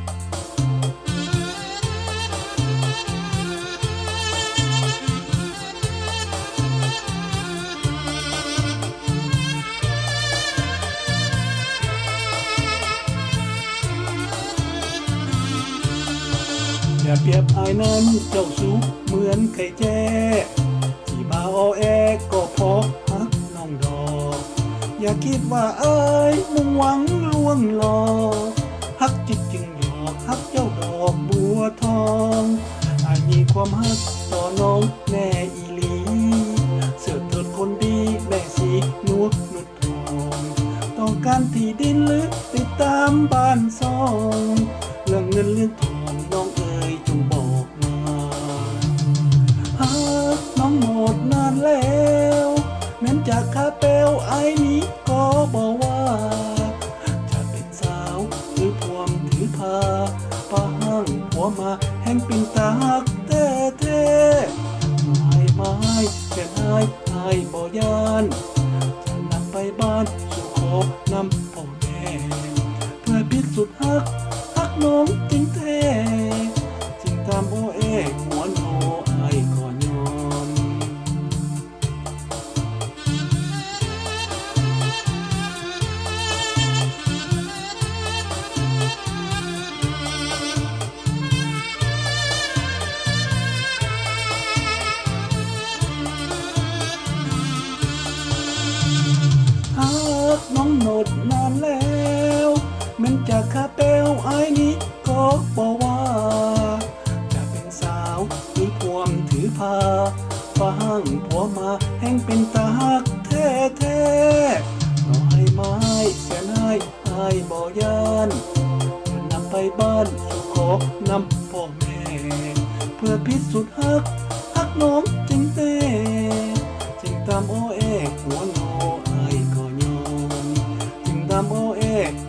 อย่าเปรียบอายนั้นเจ้าสูเหมือนไข่แจ้ที่บ่าวแอก็พอฮักน้องดอกอย่าคิดว่าอายมุ่งหวังลวงหลอกฮักจิตจึงหยอกฮักเจ้าดอกบัวทองอายมีความฮักต่อน้องแน่อีหลีเสือเถิดคนดีแม่สีนุดทองต้องการที่ดินหรือติดตามบ้านซองเรื่องเงินเรื่องทองน้องจงบอกมาหากน้องหมดนานแล้วแม้นจากคาเปลไอ้นี้ก็บอกว่าจะเป็นสาวถือพวงถือพาป้าห้างหัวมาแห่งปิ่นตาหักแท้ไม่แค่ไอ้บ่ยานจะนำไปบ้านสู่ขอนำพ่อแม่เพื่อพิสูจน์ฮักน้องจริงแท้ตามโอเอหัวโนไอก่อนยอมหากน้องโนดนานแล้วแม้นจากคาเปลไอ้นี้ก็บอกว่าถือพวงถือพาฟ้าห้างผัวมาแห่งเป็นตาหักแท้ต่อให้ไม้แสนให้บ่ยานจะนำไปบ้านสู่ขอนำพ่อแม่เพื่อพิสูจน์ฮักน้องจริงแท้จึงตามโอเอหัวโนไอก็ยอมจึงตามโอเอ